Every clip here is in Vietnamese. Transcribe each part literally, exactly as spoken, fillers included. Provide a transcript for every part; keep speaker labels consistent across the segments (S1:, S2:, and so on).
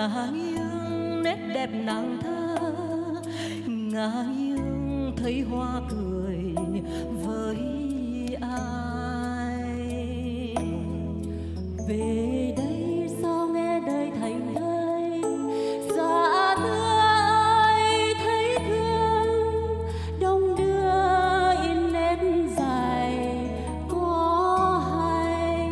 S1: ngả nghiêng nét đẹp nàng thơ, ngả nghiêng thấy hoa cười với ai. Về đây sao nghe đời thành thơi, dạ thưa ơi thấy thương, đông đưa in nét dài có hay.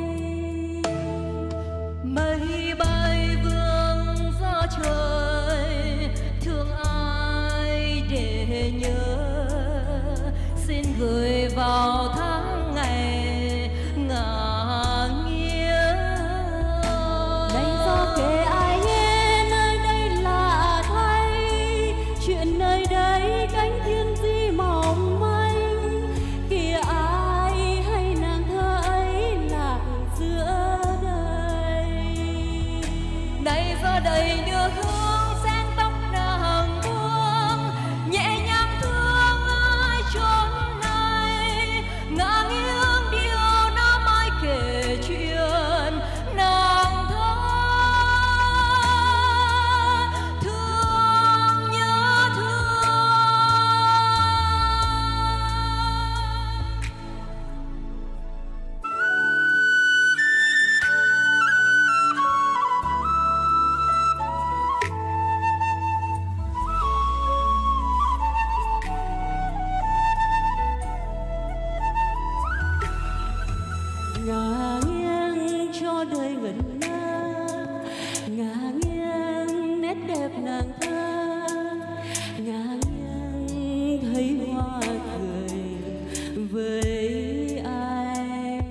S1: Mây bay vương gió trời, thương ai để nhớ, xin gửi vào tháng ngày ngả nghiêng.
S2: Này do kể ai nghe nơi đây lạ thay, chuyện nơi đây cánh thiên di mỏng manh, kìa ai hay nàng thơ ấy lại giữa đây.
S1: Này do đầy đưa hương sen tóc nàng buông, nhẹ nhàng thương ai chốn này, ngả nghiêng điều nó mãi kể chuyện nàng thơ thương nhớ thương.
S2: Ngả nghiêng cho đời ngẩn ngơ, ngả nghiêng nét đẹp nàng thơ, ngả nghiêng thấy hoa cười với ai.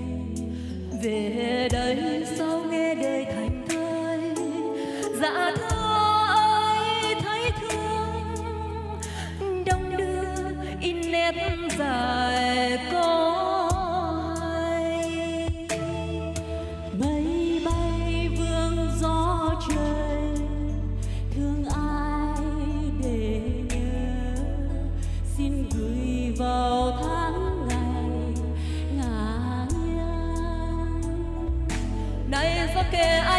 S1: Về đây sao nghe đời thành thơi, dạ thưa ơi thấy thương, đông đưa in nét dài có hay.
S2: Mây bay vương gió trời, thương ai để nhớ, xin gửi vào tháng ngày ngả nghiêng.
S1: Này do kể ai